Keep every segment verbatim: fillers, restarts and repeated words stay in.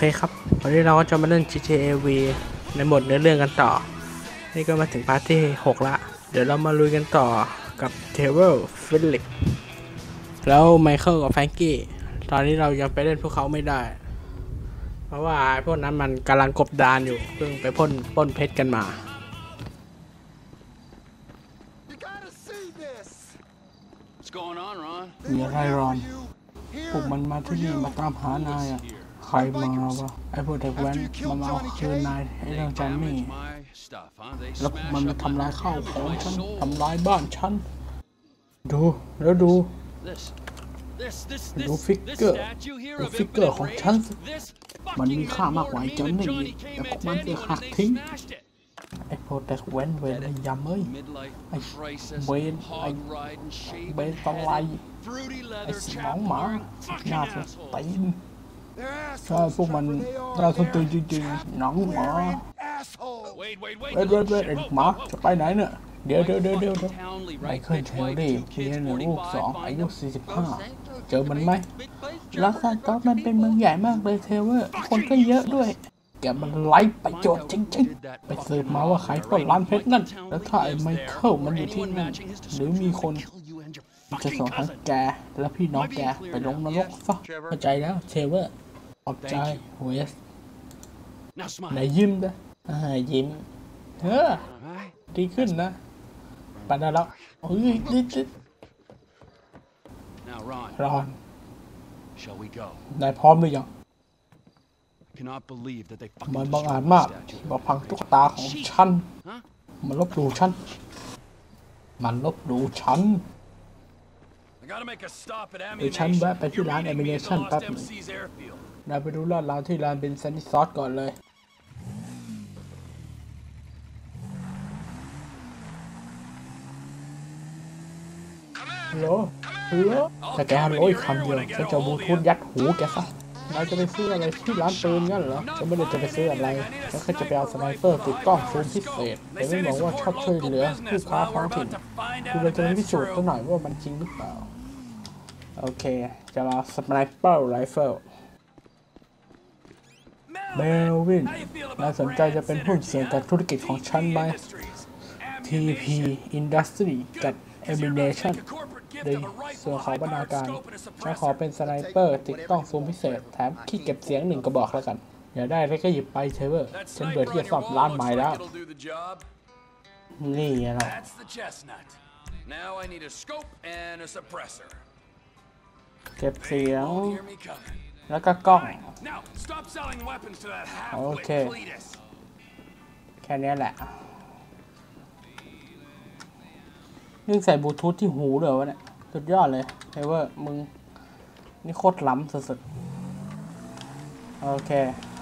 เคครับวันนี้เราก็จะมาเล่น จี ที เอ วี ในโหมดเนื้อเรื่องกันต่อนี่ก็มาถึงพาร์ทที่หกละเดี๋ยวเรามาลุยกันต่อกับเทเวลฟิลิปแล้วไมเคิลกับแฟรงกี้ตอนนี้เรายังไปเล่นพวกเขาไม่ได้เพราะว่าพวกนั้นมันกำลังกบดานอยู่เพิ่งไปพ่นป้นเพชรกันมามีอะไรรอนพวกมันมาที่นี่มาตามหานายอ่ะใครมาวะไอ้พวกเด็กแว้นมันมาเอาคืนนายไอ้เรื่องจอนนี่แล้วมันมาทำลายข้าวของฉันทำลายบ้านฉันดูแล้วดูดูฟิกเกอร์ดูฟิกเกอร์ของฉันมันมีค่ามากกว่าไอ้จอนนี่แต่พวกมันจะหักทิ้งไอ้พวกเด็กแว้นเวรยำเอ้ยไอ้เวนไอ้เบนตองไลไอ้สมองหมาหน้าสตีนใช่พวกมันน่าสนใจจริงๆหนังหมาเว้ยเว้ยเว้ยไอ้หมาจะไปไหนเนี่ยเดี๋ยวเดี๋ยวเดี๋ยวเดี๋ยวไมเคิลเทลลี่มีหนึ่งลูกสองอายุสี่สิบห้าเจอมันไหมลาซาตอสมันเป็นเมืองใหญ่มากเลยเทเวอร์คนก็เยอะด้วยแกมันไล่ประโยชน์จริงๆไปสืบมาว่าใครปล้นร้านเพชรนั่นแล้วถ้าไอ้ไมเคิลมันอยู่ที่นั่นหรือมีคนจะส่งทั้งแกและพี่น้องแกไปลงนรกซะเข้าใจแล้วเทเวอร์ขอบใจเวสไหนยิ้มนะอ่ายิ้มเฮ้อดีขึ้นนะปันได้แล้วเฮ้ยดิดิรอนนายพร้อมหรือยังมันบังอาจมากมาพังตุ๊กตาของฉันมันลบหลู่ฉันมันลบหลู่ฉันเดี๋ยวฉันแวะไปที่ร้านแอมิเนชั่นแป๊บนึงนายไปดูลาดร้านที่ร้านเบนซันนี่ซอสก่อนเลยฮัลโหลฮัลโหลแต่แกฮัลโหลอีกคำเดียวฉันจะบลูทูธยัดหูแกซะนายจะไปซื้ออะไรที่ร้านปืนงั้นเหรอฉันไม่ได้จะไปซื้ออะไรฉันแค่จะไปเอาสไนเปอร์ติดกล้องซูมพิเศษแต่ไม่บอกว่าชอบช่วยเหลือผู้ค้าท้องถิ่นคุณเลยจะพิสูจน์ตัวหน่อยว่ามันจริงหรือเปล่าโอเคจะมาสไนเปอร์ไรเฟิลเมลวินนายสนใจจะเป็นหุ้นส่วนกับธุรกิจของฉันไหม ที พี Industry กับ Emination ในส่วนของบรรณาการฉันขอเป็นสไนเปอร์ติดต้องซูมพิเศษแถมขี้เก็บเสียงหนึ่งกระบอกแล้วกันอย่าได้แล้วก็หยิบไปเทเวอร์ฉันเบื่อที่จะสอบร้านใหม่แล้วนี่ไงล่ะเก็บเสียงแล้วก็กล้องโอเคแค่นี้แหละนี่ใส่บลูทูธที่หูเลยวะเนี่ยสุดยอดเลยเทเวอร์มึงนี่โคตรล้ำสุดๆโอเค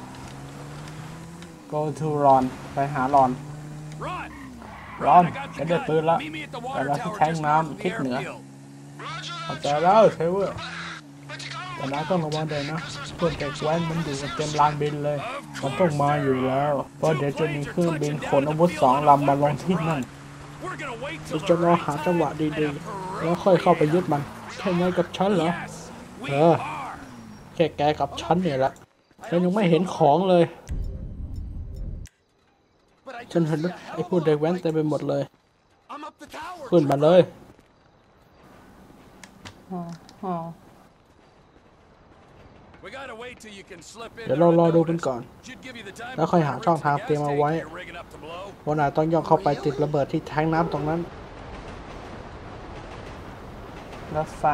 go to Ron ไปหารอนรอนฉันได้ปืนแล้วแต่เราที่แทงน้ำทิศเหนือขอบใจแล้วเทเวอร์แต่น้าต้องระวังด้วยนะเพื่อนแกแว้นมันอยู่กันเต็มลานบินเลยมันต้องมาอยู่แล้วเพราะเดี๋ยวจะมีเครื่องบินขนอาวุธสองลำมาลงที่นั่นเราจะรอหาจังหวะดีๆแล้วค่อยเข้าไปยึดมันแค่นี้กับฉันเหรอเออแค่แกกับฉันเนี่ยแหละฉันยังไม่เห็นของเลยฉันเห็นไอ้พวกเด็กแว้นเต็มไปหมดเลยขึ้นมาเลยเดี๋ยวเรารอดูกันก่อนแล้วค่อยหาช่องทางเตรียมเอาไว้วันไหนต้องย่องเข้าไปติดระเบิดที่แทงน้ำตรงนั้นรถไฟ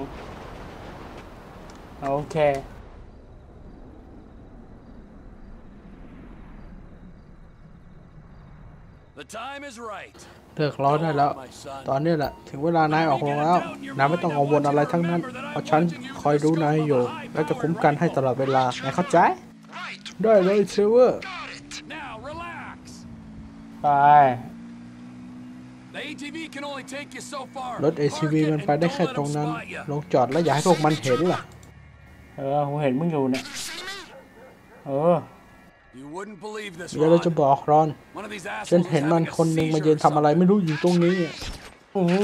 โอเคเลิกร้อนได้แล้วตอนนี้แหละถึงเวลานายออกลงแล้วนายไม่ต้องกังวลอะไรทั้งนั้นเพราะฉันคอยดูนายอยู่และจะคุ้มกันให้ตลอดเวลานายเข้าใจได้เลยเทเวอร์ไปรถ เอ ที วี มันไปได้แค่ตรงนั้นลงจอดแล้วอย่าให้พวกมันเห็นล่ะเออผมเห็นมึงอยู่เนี่ยเออเดี๋ยวเราจะบอกรอนฉันเห็นมันคนหนึ่งมายืนทำอะไรไม่รู้อยู่ตรงนี้อือ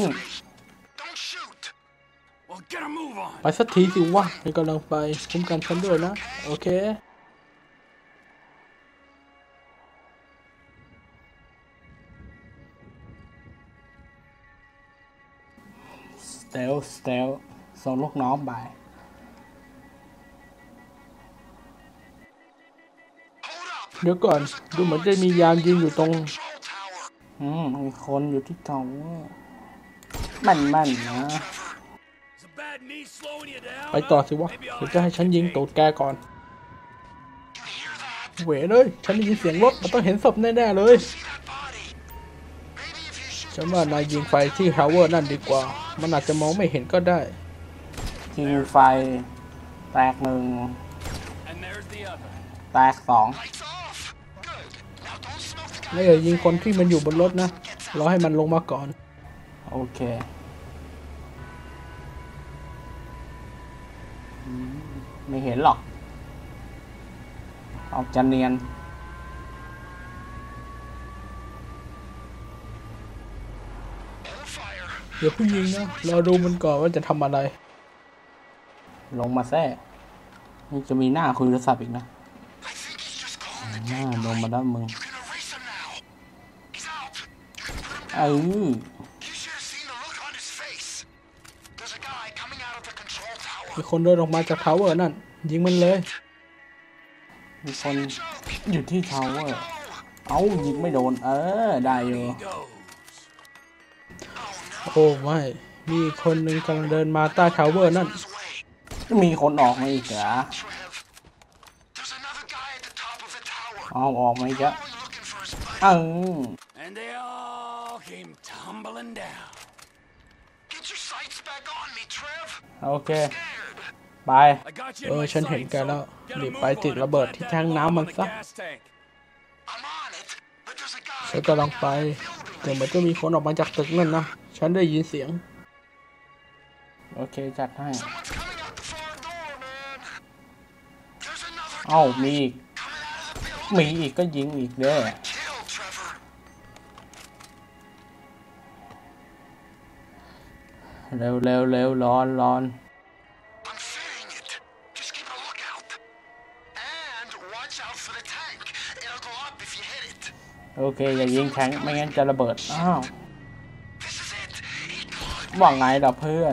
ไปสักทีสิวะนี่กำลังไปคุ้มกันฉันด้วยนะโอเคเตลสเตลส่งลูกน้องไปเดี๋ยวก่อนดูเหมือนจะมียามยิงอยู่ตรงอืมมีคนอยู่ที่ทาวเวอร์มันมันนะไปต่อสิวะเดี๋ยวจะให้ฉันยิงตูดแกก่อนเว้ยเลยฉันได้ยินเสียงรถมันต้องเห็นศพแน่ๆเลยฉันว่านายยิงไฟที่ทาวเวอร์นั่นดีกว่ามันอาจจะมองไม่เห็นก็ได้ยิงไฟแตกหนึ่งแตกสองแล้วอย่ายิงคนที่มันอยู่บนรถนะรอให้มันลงมาก่อนโอเคไม่เห็นหรอกออกจะเนียนเดี๋ยวผู้ยิงนะรอดูมันก่อนว่าจะทำอะไรลงมาแท้นี่จะมีหน้าคุยโทรศัพท์อีกนะหน้าลงมาด้านมึงเออมีคนเดินออกมาจากทาวเวอร์นั่นยิงมันเลยมีคนอยู่ที่ทาวเวอร์เอ้ายิงไม่โดนเออได้อยู่โอ้ไม่มีคนหนึ่งกำลังเดินมาใต้ทาวเวอร์นั่นมีคนออกมาอีกเหรอเอาออกมาอีกแล้วเออโอเคไปเออฉันเห็นแกแล้วรีบไปติดระเบิดที่แทงน้ำมันซะฉันกำลังไปแต่เหมือนจะมีคนออกมาจากตึกนั่นนะฉันได้ยินเสียงโอเคจัดให้เอ้ามีอีกมีอีกก็ยิงอีกเด้อเร็วเร็วเร็วร้อนร้อนโอเคอย่ายิงแทงไม่งั้นจะระเบิดอ้าวว่าไงล่ะเพื่อน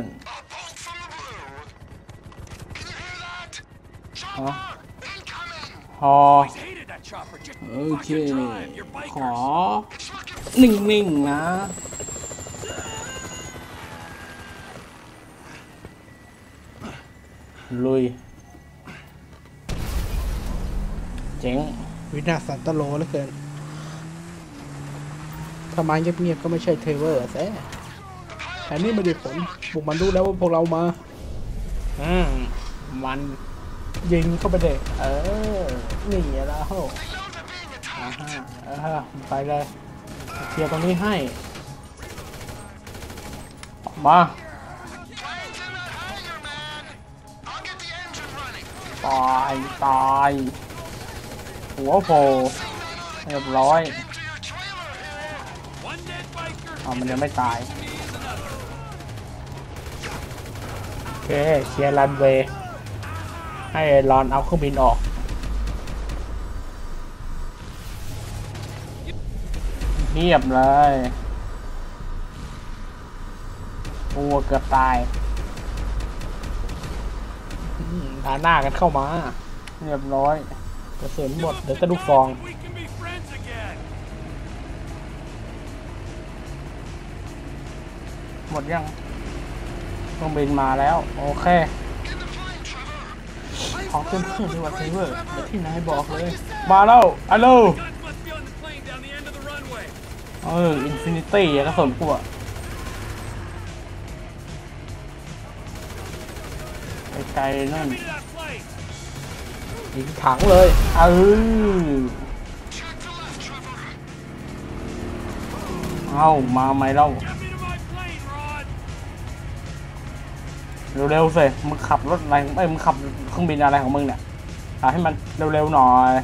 ฮะฮอโอเคขอนิ่งๆนะลุยเจ๋งวินาศสันตโลเหลือเกินถ้ามาเงียบๆก็ไม่ใช่เทเวอร์แซ่แต่นี่ไม่ได้ผลพวกมันรู้แล้วว่าพวกเรามาอืมมันยิงเข้าไปเด็กเออนี่แล้วอ่าฮะเออไปเลยเคลียร์ตรงนี้ให้ออกมาตายตายหัวโผล่เรียบร้อยอ๋อมันยังไม่ตายโอเคเคลียร์รันเวย์ให้รอนเอาเครื่องบินออกเงียบเลยโอ้เกือบตายทาหน้ากันเข้ามาเรียบร้อยกระสุนหมดเดี๋ยวจะลูกซองหมดยังเครื่องบินมาแล้วโอเคขอเพิ่มเครื่องดีกว่าเซเวอร์เดี๋ยวที่นายบอกเลยมาแล้วฮัลโหลเอออินฟินิตี้กระสุนกูอะไกลๆนั่นยิงถังเลยเออเอามาไหมเล่าเร็วๆสิมึงขับรถอะไรไม่มึงขับเครื่องบินอะไรของมึงเนี่ยเอาให้มันเร็วๆหน่อย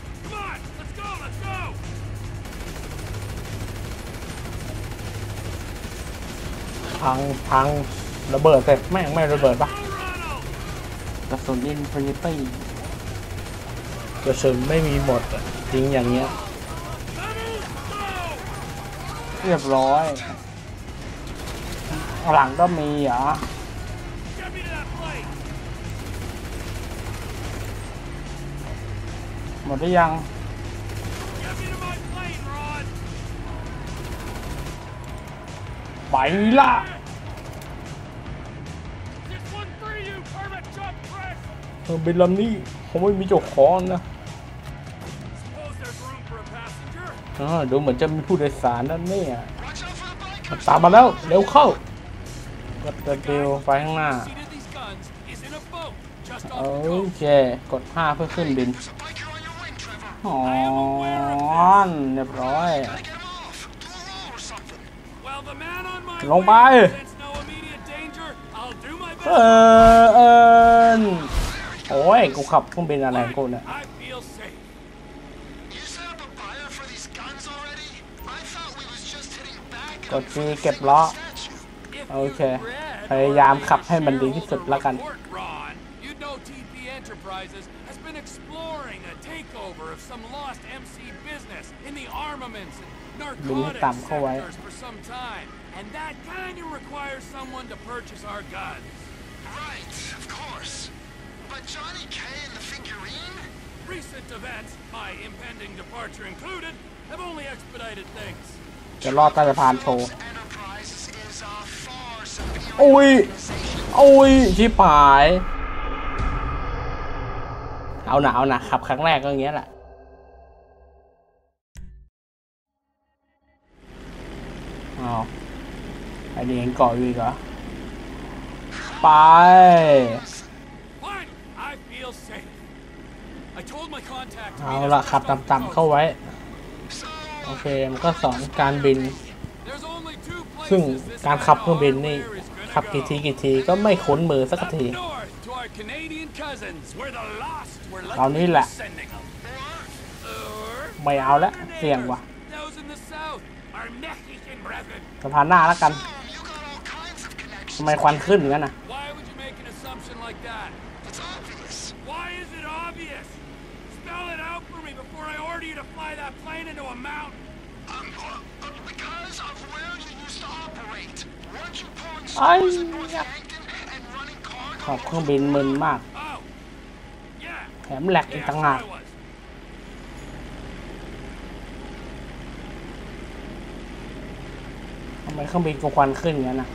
พังพังระเบิดเสร็จแม่งไม่ระเบิดปะกระสุนอินฟินิตี้กระสุนไม่มีหมดจริงอย่างเงี้ยเรียบร้อยหลังก็มีเหรอหมดหรือยังไปละเออเป็นลำนี้ผมไม่มีเจ้าของนะอ๋อดูเหมือนจะมีผู้โดยสารนั่นนี่ตามมาแล้วเร็วเข้ากดเร็วไปข้างหน้าโอเคกดห้าเพื่อขึ้นบินอ๋อเรียบร้อยลงไปเออเออโอ้ยกูขับเครื่องบินอะไรกูเนี่ยกดจีเก็บล้อโอเคพยายามขับให้มันดีที่สุดแล้วกันบินให้ต่ำเข้าไว้And that kind of requires someone to purchase our guns. Right, of course. But Johnny K and the figurine? Recent events, my impending departure included, have only expedited things. จะรอดใต้สะพานโชว์โอ้ยโอ้ยชิบหายเอาหนาเอาหนาขับครั้งแรกก็อย่างเงี้ยแหละอ๋อไอ้นี่ยังเกาะอยู่อีกเหรอไปเอาละขับต่ำๆเข้าไว้โอเคมันก็สอนการบินซึ่งการขับเครื่องบินนี่ขับกี่ทีกี่ทีก็ไม่คุ้นมือสักทีเอานี่แหละไม่เอาแล้วเสี่ยงว่ะสะพานหน้าแล้วกันทำไมควันขึ้นอย่างนั้นนะไอ้ขอบเครื่องบินมึนมากแถมแหลกอีกต่างหากทำไมเครื่องบินกูควันขึ้นอย่างนั้นนะ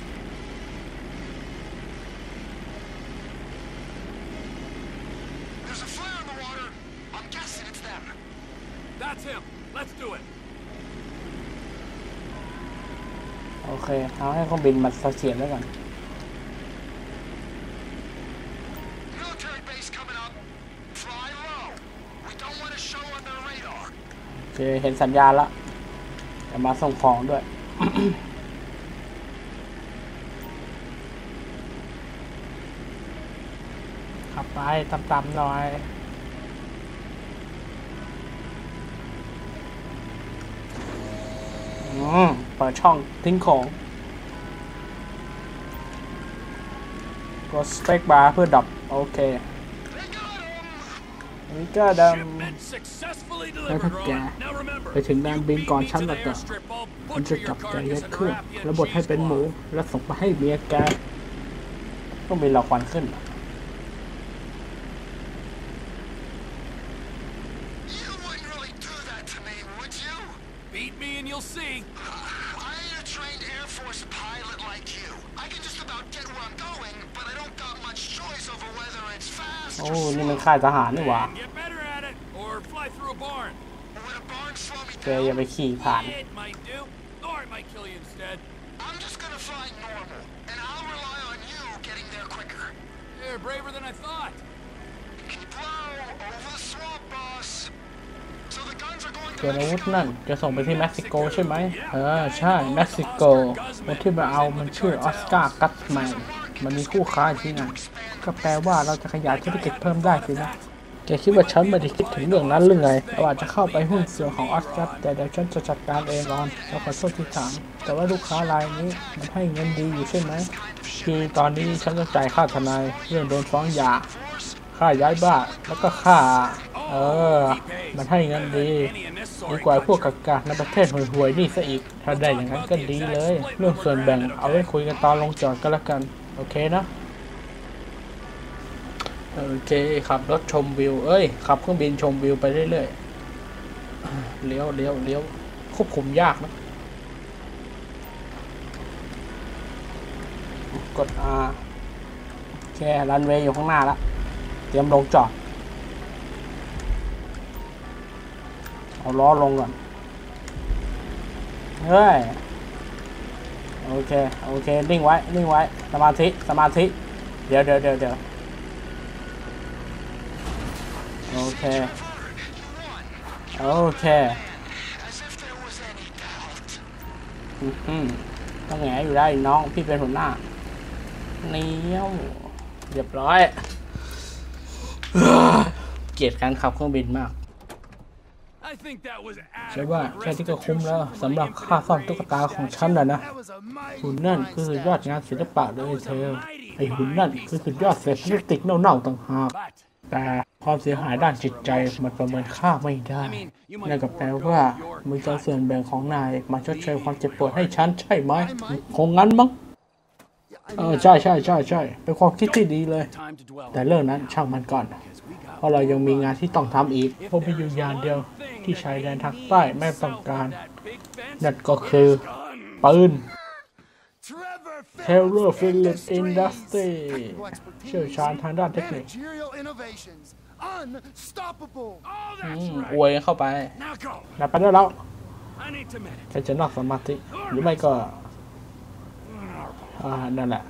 โอเคเอาให้เครื่องบินมันเสถียรไว้ก่อนโอเคเห็นสัญญาณแล้วจะมาส่งของด้วย ขับไปต่ำๆหน่อยอืมเปิดช่องทิ้งของกดสเปคบาร์เพื่อดับโอเคนี่ก็ดำแล้วถ้าแกไปถึงแดนบินก่อนฉันแล้วก็มันจะจับแกยัดเครื่องแล้วบดให้เป็นหมูแล้วส่งไปให้เมียแกต้องมีเราควันขึ้นโอ้นี่มันค่ายทหารนี่หว่าแกอย่าไปขี่ผ่านเกิดอาวุธนั่นจะส่งไปที่เม็กซิโกใช่ไหมเออใช่เม็กซิโกคนที่มาเอามันชื่อออสการ์กัตแมนมันมีคู่ค้าที่นั่นก็แปลว่าเราจะขยายธุรกิจเพิ่มได้สินะแกคิดว่าฉันไม่ได้คิดถึงเรื่องนั้นหรือไงเราอาจจะเข้าไปหุ้นส่วนของออสการ์แต่เดี๋ยวฉันจะจัดการเองก่อนเราขอโทษที่ถามแต่ว่าลูกค้ารายนี้มันให้เงินดีอยู่ใช่ไหมคือตอนนี้ฉันต้องจ่ายค่าทนายเรื่องโดนฟ้องหย่าค่าย้ายบ้านแล้วก็ค่าเออมันให้เงินดีดีกว่าพวกกากาในประเทศห่วยๆนี่ซะอีกถ้าได้อย่างนั้นก็ดีเลยเรื่องส่วนแบ่งเอาไว้คุยกันตอนลงจอดก็แล้วกันโอเคนะโอเคขับรถชมวิวเอ้ยขับเครื่องบินชมวิวไปเรื่อยๆเลี้ยวเลี้ยวเลี้ยวควบคุมยากนะกด R แค่รันเวย์อยู่ข้างหน้าแล้วเตรียมลงจอดเอาล้อลงก่อนเฮ้ยโอเคโอเคนิ่งไว้นิ่งไว้สมาธิสมาธิเดี๋ยวเดี๋ยวเดี๋ยวเดี๋ยวโอเคโอเคอืมต้องแงอยู่ได้น้องพี่เป็นหัวหน้าเนี้ยวเรียบร้อยเกลียดการขับเครื่องบินมากใช่ว่าแค่ที่ก็คุ้มแล้วสำหรับค่าซ่อมตุ๊กตาของฉันแล้วนะหุ่นนั่นคือสุดยอดงานศิลปะเลยเธอไอหุ่นนั่นคือสุดยอดเศษพลาสติกเน่าๆต่างหากแต่ความเสียหายด้านจิตใจมันประเมินค่าไม่ได้นั่นก็แปลว่ามึงจะส่วนแบ่งของนายมาชดเชยความเจ็บปวดให้ฉันใช่ไหมคงงั้นมั้งเออใช่ใช่ใช่ใช่เป็นความคิดที่ดีเลยแต่เรื่องนั้นช่างมันก่อนเพราะเรายังมีงานที่ต้องทำอีกเพราะมีอยู่อย่างเดียวที่ชายแดนทางใต้ไม่ต้องการนั่นก็คือปืน Taylor Phillips Industry เชี่ยวชาญทางด้านเทคนิคอวยเข้าไปนับไปได้แล้วแค่จะนอกสมาธิหรือไม่ก็อ่านั่นแหละ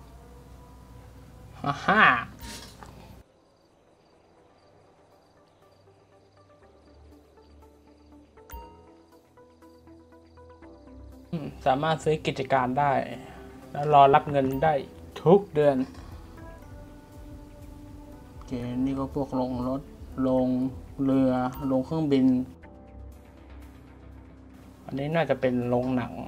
ฮ่าฮ่าสามารถซื้อกิจการได้แล้วรอรับเงินได้ทุกเดือนโอเคนี่ก็พวกลงรถลงเรือลงเครื่องบินอันนี้น่าจะเป็นโรงหนัง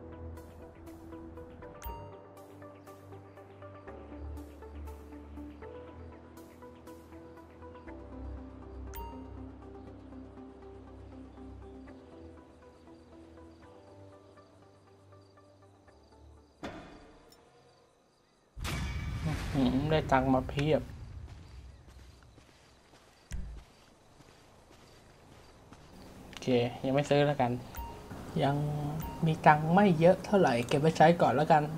ได้ตังค์มาเพียบโอเคยังไม่ซื้อแล้วกันยังมีตังค์ไม่เยอะเท่าไหร่เก็บไว้ใช้ก่อนแล้วกัน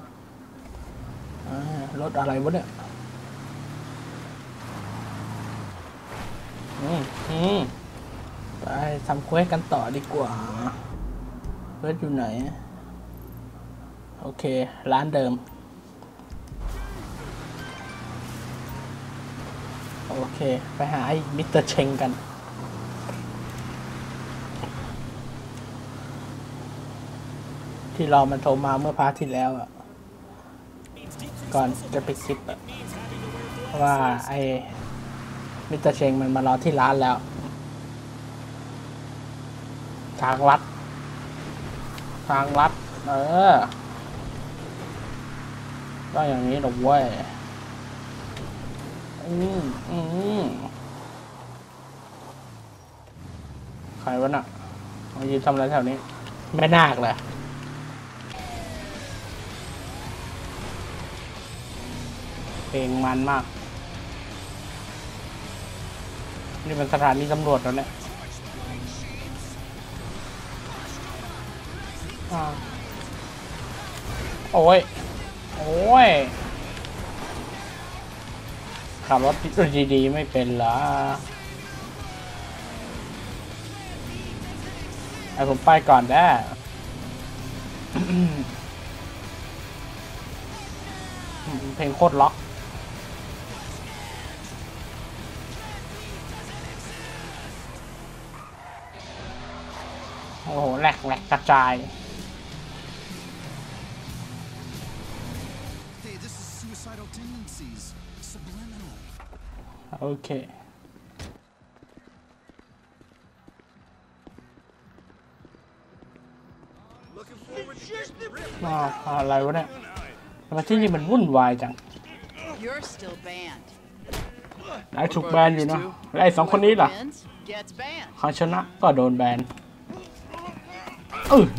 รถอะไรวะเนี่ยอืมอืมไปทำเควสกันต่อดีกว่าเควสอยู่ไหนโอเคร้านเดิมโอเคไปหาไอ้มิสเตอร์เชงกันที่รอมันโทรมาเมื่อพาร์ทที่แล้วอ่ะก่อนจะไปคลิปอ่ะว่าไอ้มิสเตอร์เชงมันมารอที่ร้านแล้วทางลัดทางลัดเออต้องอย่างนี้หรอกเว้ยอืมอืมใครวะน่ะมายืนทำอะไรแถวนี้ไม่น่าเลยเพลงมันมากนี่เป็นสถานีตำรวจแล้วเนี่ยโอ้ยโอ้ยขับรถดีๆไม่เป็นเหรอไอ้ผมไปก่อนได้เพลงโคตรล็อกโอ้โหแหลกแหลกกระจายโอเคมาอะไรวะเนี่ยทำไมที่นี่มันวุ่นวายจังนายถูกแบนอยู่นะแล้วไอ้สองคนนี้ล่ะใครชนะก็โดนแบนเออ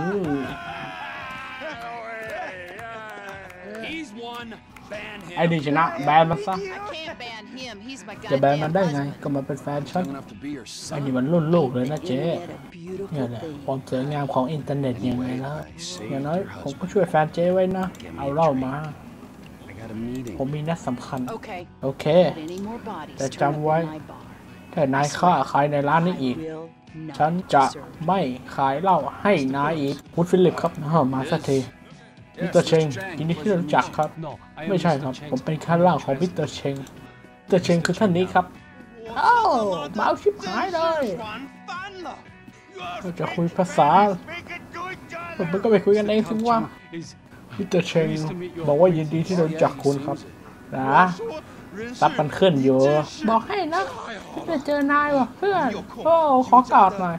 ไอ้ดีชนะแบนมันซะจะแบนมันได้ไงก็มาเป็นแฟนฉันไอ้นี่มันรุ่นลูกเลยนะเจ๊เนี่ยแหละความสวยงามของอินเทอร์เน็ตยังไงล่ะอย่างน้อยผมก็ช่วยแฟนเจ๊ไว้นะเอาเหล้ามาผมมีนัดสำคัญโอเคแต่จำไว้ถ้านายฆ่าใครในร้านนี้อีกฉันจะไม่ขายเหล้าให้นายอีกคุณฟิลิปครับมาสักทีมิสเตอร์เชงยินดีที่รู้จักครับไม่ใช่ครับผมเป็นข้าล่างของมิสเตอร์เชงมิสเตอร์เชงคือท่านนี้ครับอ้าวเมาชิบหายเลยเราจะคุยภาษาผมก็ไปคุยกันเองสิว่ามิสเตอร์เชงบอกว่ายินดีที่รู้จักคุณครับนะซับมันขึ้นอยู่บอกให้นะจะเจอนายว่ะเพื่อนโอ้ขอกอดหน่อย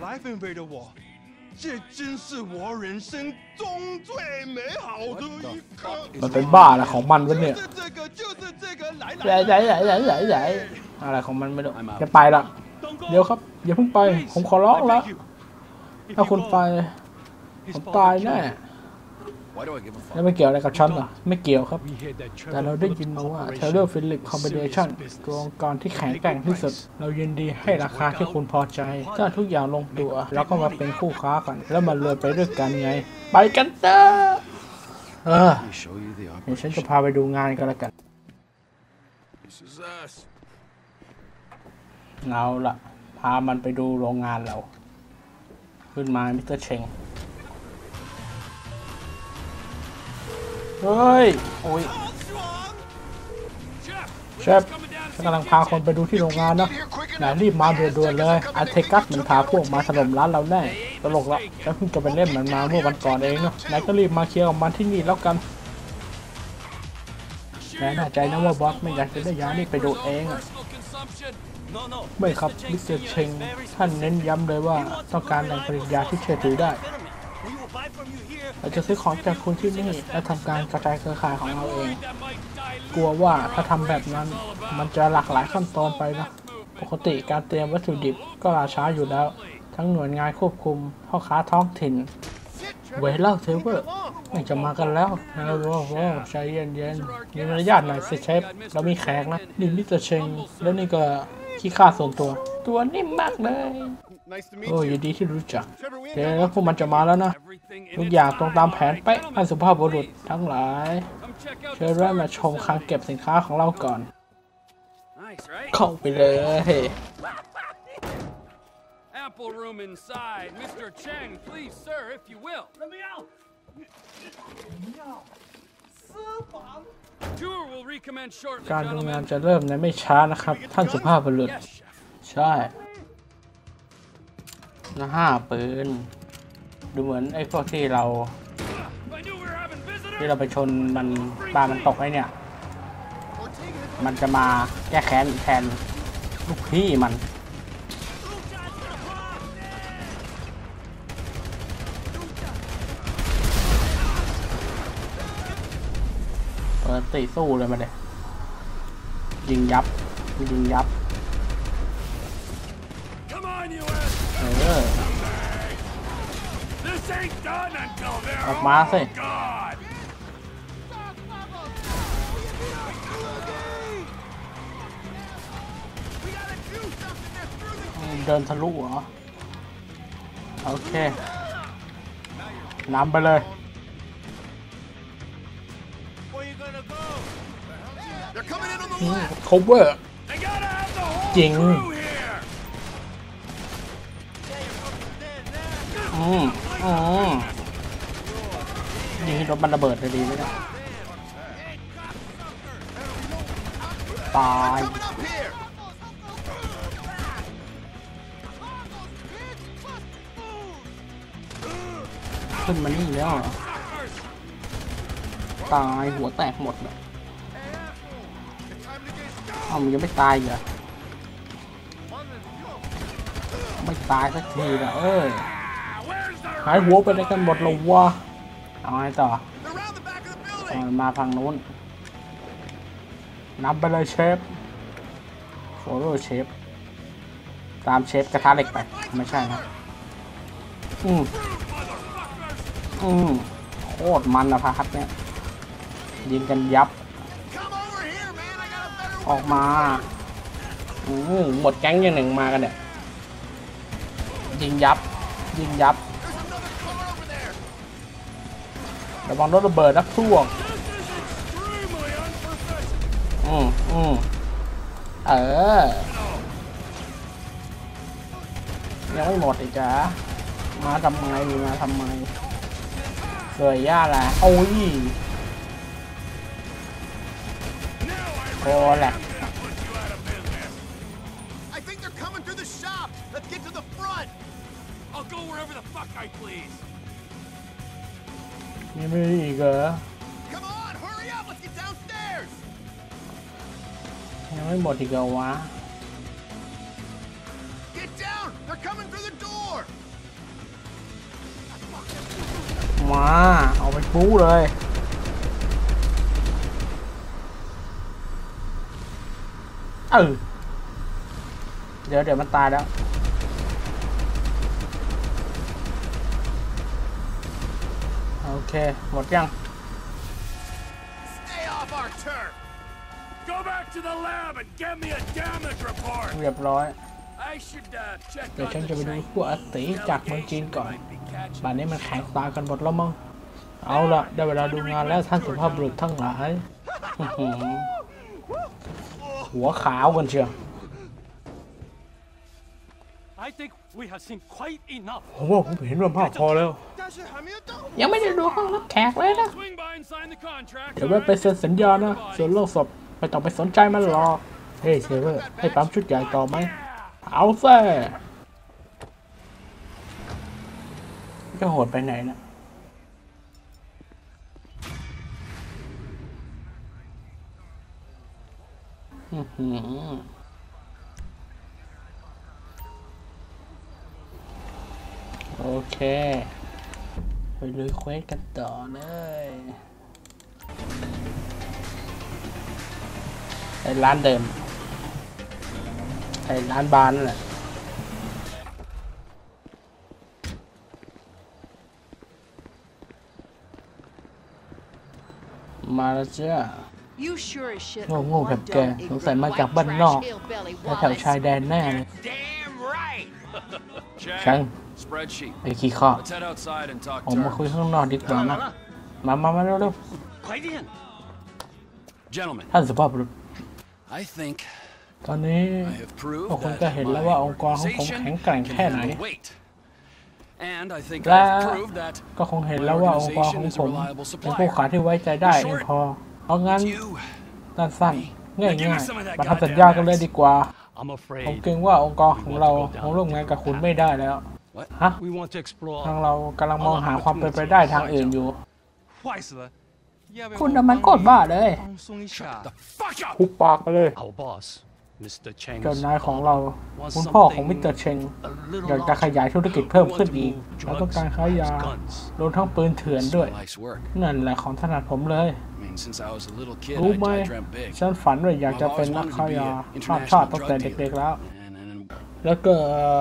มันเป็นบ้าอะไรของมันวะเนี่ยใหญ่ใหญ่ใหญ่ใหญ่ใหญ่ใหญ่อะไรของมันไม่รู้จะไปละเดี๋ยวครับอย่าเพิ่งไปผมขอร้องแล้วถ้าคุณไปผมตายแน่แล้วไม่เกี่ยวอะไรกับฉันเหรอไม่เกี่ยวครับแต่เราได้ยินมาว่าเทเลอร์ฟิลิปคอมบิเนชั่นตัวองค์กรที่แข็งแกร่งที่สุดเรายินดีให้ราคาที่คุณพอใจถ้าทุกอย่างลงตัวแล้วก็มาเป็นคู่ค้ากันแล้วมาเรือไปด้วยกันไงไปกันเถอะเออเดี๋ยวฉันจะพาไปดูงานกันละกันเอาละพามันไปดูโรงงานเราขึ้นมามิสเตอร์เชงเฮ้ยโอ้ยเชฟฉันกำลังพาคนไปดูที่โรงงานนะนายรีบมาด่วนๆเลยอาเทกัสมันพาพวกมาถล่มร้านเราแน่ตลกละฉันเพิ่งจะไปเล่นมันมาเมื่อวันก่อนเองเนาะนายก็รีบมาเคลียร์กับมันที่นี่แล้วกันแน่าใจนะว่าบอสไม่อยากจะได้ยานี่ไปดูเองไม่ครับมิสเตอร์เชงท่านเน้นย้ำเลยว่าต้องการแหล่งผลิตยาที่เชื่อถือได้เราจะซื้อของจากคุณที่นี่และทำการกระจายเครือข่ายของเราเองกลัวว่าถ้าทำแบบนั้นมันจะหลากหลายขั้นตอนไปนะปกติการเตรียมวัตถุดิบก็ล่าช้าอยู่แล้วทั้งหน่วยงานควบคุมพ่อค้าท้องถิ่นเวล่าเทเวอร์ไม่จะมากันแล้วนะโว้โว้ใจเย็นๆมีมารยาทหน่อยสิเชฟเรามีแขกนะนี่มิสเตอร์เชงแล้วนี่ก็ขี้ข้าส่วนตัวตัวนิ่มมากเลยโอ้ยินดีที่รู้จักเดี๋ยวแล้วพวกมันจะมาแล้วนะทุกอย่างตรงตามแผนเป๊ะท่านสุภาพบุรุษทั้งหลายเชิญแวะมาชมคลังเก็บสินค้าของเราก่อนเข้าไปเลย Ample room inside, มิสเตอร์ Cheng, please, sir, if you will. Let me out. Tour will recommence shortly. การทำงานจะเริ่มในไม่ช้านะครับท่านสุภาพบุรุษใช่นะห้าปืนดูเหมือนไอ้พวกที่เราที่เราไปชนมันบ้านมันตกไอ้เนี่ยมันจะมาแก้แค้นแทนลูกพี่มันเปิดตีสู้เลยมาเลยยิงยับยิงยับเออออกมาสิเดินทะลุเหรอโอเคนำไปเลย cover จริงอืมอืมยิงรถมันระเบิดเลยดีไหมเนี่ยตายขึ้นมานี่แล้วตายหัวแตกหมดเลยอ้าวมันยังไม่ตายเหรอไม่ตายสักทีนะเอ้ยหายหัวไปได้กันหมดเลยวะเอาไงต่อมาทางนู้นนับไปเลยเชฟโฟโล่เชฟตามเชฟกระทะเหล็กไปไม่ใช่นะอืมอืมโคตรมันนะพาคัดเนี่ยยิงกันยับออกมาอืมหมดแก๊งยังหนึ่งมากันเนี่ยยิงยับยิงยับระวังรถระเบิดนักท่วงอืมอืมเออยังไม่หมดอีกจ้ะมาทำไมมาทำไมเลยย่าแหละโอ้ยโอ้แหละยังไม่อีกเหรอยังไม่หมดอีกเหรอวะมาเอาไปปูเลยเออเดี๋ยวเดี๋ยวมันตายแล้วโอเคหมดยังเรียบร้อยเดี๋ยวฉันจะไปดูพวกอติจากเมืองจีนก่อนบ้านนี้มันแข็งตากันหมดแล้วมั้งเอาละได้เวลาดูงานแล้วท่านสุภาพบุรุษทั้งหลายหัวขาวกันเชียวโอ้โหผมเห็นว่ามากพอแล้วยังไม่ได้ดูห้องรับแขกเลยนะเดี๋ยวไปเซ็นสัญญานะส่วนโลกศพไม่ต้องไปสนใจมันหรอกเฮ้ยเซเวอร์ให้ปั๊มชุดใหญ่ต่อไหมเอาแซ่จะโหดไปไหนนะโอเคไปลุยเควสกันต่อเลยไอ้ร้านเดิมไอ้ร้านบานนั่นแหละมาแล้วจ้าโง่โง่แบบแกสงสัยมาจากบ้านนอกแถวชายแดนแน่เลยช่างไอ้ขี้ข้อออกมาคุยข้างนอกดีกว่านะมามามาเร็วๆท่านสุภาพบุรุษตอนนี้พวกคุณก็เห็นแล้วว่าองค์กรของผมแข็งแกร่งแค่ไหนและก็คงเห็นแล้วว่าองค์กรของผมเป็นผู้ขายที่ไว้ใจได้เองพอเอางั้นสั้นๆง่ายๆมาทำสัญญากันเลยดีกว่าผมเกรงว่าองค์กรของเราคงร่วมงานกับคุณไม่ได้แล้วฮะทางเรากำลังมองหาความเป็นไปได้ทางอื่นอยู่คุณน่ะมันโคตรบ้าเลยหุบปากเลยเจ้านายของเราคุณพ่อของมิสเตอร์เชงอยากจะขยายธุรกิจเพิ่มขึ้นอีกแล้วต้องการค้ายารวมทั้งปืนเถื่อนด้วยนั่นแหละของถนัดผมเลยรู้ไหมฉันฝันว่าอยากจะเป็นนักค้ายาชาติชาติตั้งแต่เด็กๆแล้วแล้วก็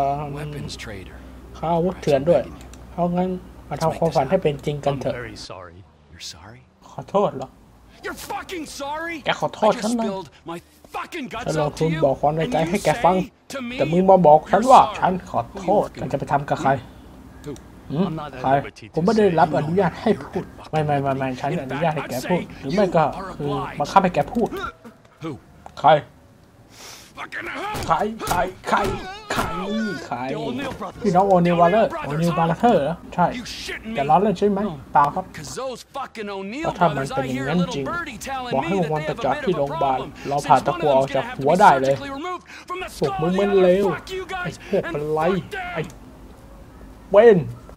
ค้าอาวุธเถื่อนด้วยเพราะงั้นมาทำความฝันให้เป็นจริงกันเถอะขอโทษเหรอแกขอโทษฉันนะฉันลงทุนบอกความในใจให้แกฟังแต่มึงมาบอกฉันว่าฉันขอโทษฉันจะไปทำกับใครใครผมไม่ได้รับอนุญาตให้พูดไม่ไม่ไม่ไม่ฉันอนุญาตให้แกพูดหรือไม่ก็คือบังคับให้แกพูดใครใครใครใครใครใครพี่น้องโอนิววาเลอร์โอนิวบาลเทอร์ใช่แกล้อเล่นใช่ไหมเปล่าครับเพราะถ้ามันเป็นอย่างนั้นจริงบอกให้มันไปจอดที่โรงพยาบาลเราผ่าตะกั่วออกจากหัวได้เลยพวกมึงมันเลวไอ้พวกเป็นไรไอ้เว้น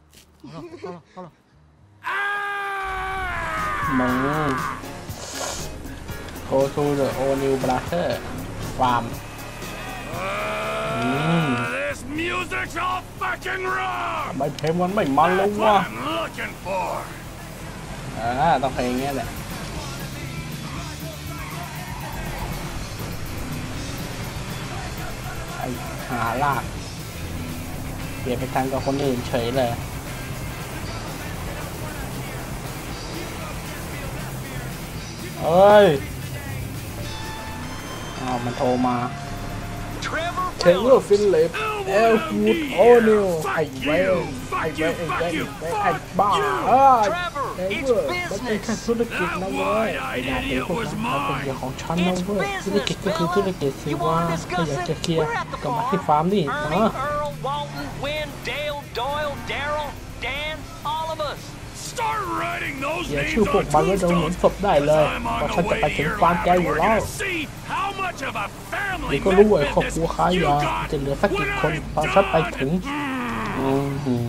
มึงโคทูเดอะโอนิวบาลเทอร์ฟาร์มไม่เพลงมันไม่มันเลยวะอ่าต้องเพลงเงี้ยแหละไอ้หาลากเปลี่ยนไปทางกับคนอื่นเฉยเลยเอ้ยอ้าวมันโทรมาเทเลอร์ฟินลิปเอลฟูดโอนิลไอ้เวลไอ้เวลไอ้เวลไอ้เวลไอ้บ้าเอ้ยเทเลอร์มันเป็นแค่ธุรกิจนะเว้ยไอ้นาเตพวกนั้นมันเป็นเรื่องของฉันนะเว้ยธุรกิจก็คือธุรกิจสิว่าถ้าอยากจะเคลียร์ก็มาที่ฟาร์มนี่นะอย่าชื่อพวกมันไว้ตรงหนุนศพได้เลยเพราะฉันจะไปถึงฟาร์มแกอยู่แล้วเดี๋ยวก็รู้ไอ้ครอบครัวค้ายาจะเหลือสักกี่คนตอนฉันไปถึงอืม